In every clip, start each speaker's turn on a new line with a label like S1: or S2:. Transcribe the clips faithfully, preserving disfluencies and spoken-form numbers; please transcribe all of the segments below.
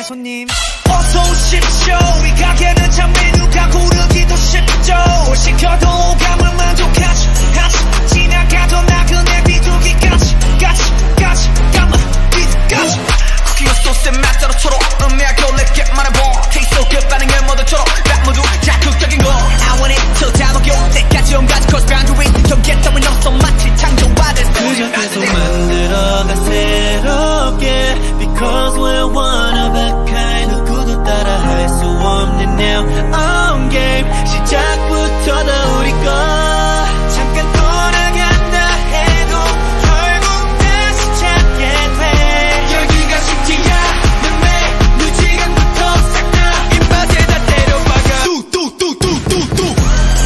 S1: 손님
S2: 어서 오십시오. 이 가게는 참 메뉴가 고르기도 쉽죠. 시켜도 오감을 만족하지 하지 지나가도 나그네 비둘기까지 까지 까지 까만 비둘까지 쿠키와 소스의 맛 따로처럼 음미하고 내게 말해봐. Taste so good 반응을 모두처럼 나 모두 자극적인 거 I want it till 다 녹여 때까지 온가지 cause boundary 경계 따윈 없어 마치 창조받은
S1: 그저 계속 만들어가 새롭게 Because we're one of a kind 누구도 따라 할 수 없는 now on game 시작부터 다 우리 거 잠깐 돌아간다 해도 결국 다시 찾게 돼 여기가 숙제야 내 메뉴 지금부터 싹 다 입맛에 다 때려박아 뚝뚝뚝뚝뚝뚝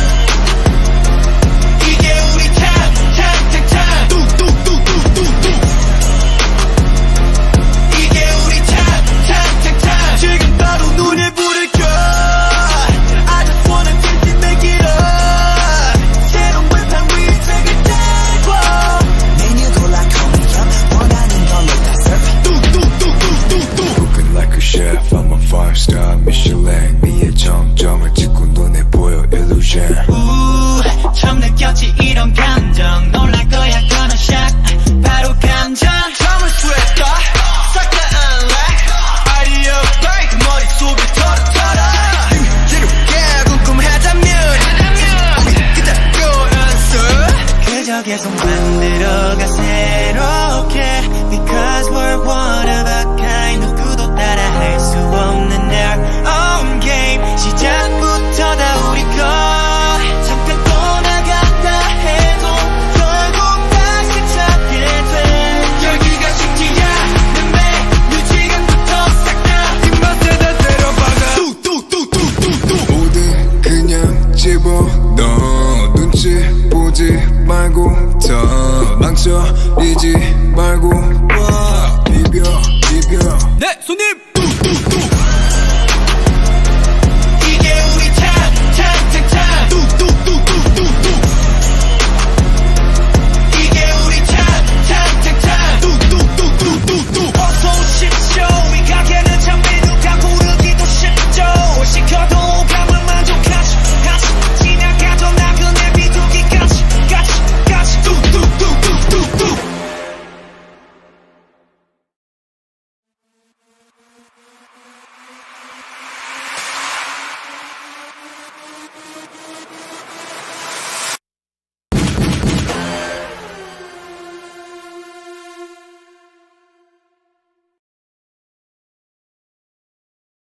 S1: 이게 우리 time time time time 뚝뚝뚝뚝뚝뚝 이게 우리 time time time time 지금 바로 눈에 불을 켜 I just wanna taste it make it up 새로운 판 위에 색을 떼고 메뉴 골라 call me up 원하는 걸로 다 serve 뚝뚝뚝뚝뚝뚝
S3: Cooking like a chef, I'm a five star Michelin 미의 정점을 찍고 눈에 보여 illusion
S1: 우 처음 느꼈지 이런 감정 놀랄 거야 gonna shock 바로 감정
S2: 처음을 스웨터 싹 다 unlock 아이디어 바이크 머릿속에 털어털어 이렇게 궁금하다면 우리 그대로 answer
S1: 그저 계속 만들어가 새롭게 Because we're one of a kind 누구도 따라 할 수 없는 our own game 시작부터 다 우리 거 잠깐 떠나간다 해도 결국 다시 찾게 돼
S2: 여기가 숙제야 내 메뉴 지금부터 싹 다 입맛에 다 때려박아 뚝뚝뚝뚝뚝뚝
S3: 뭐든 그냥 집어넣어 눈치 보지 말고 더 망설이지 말고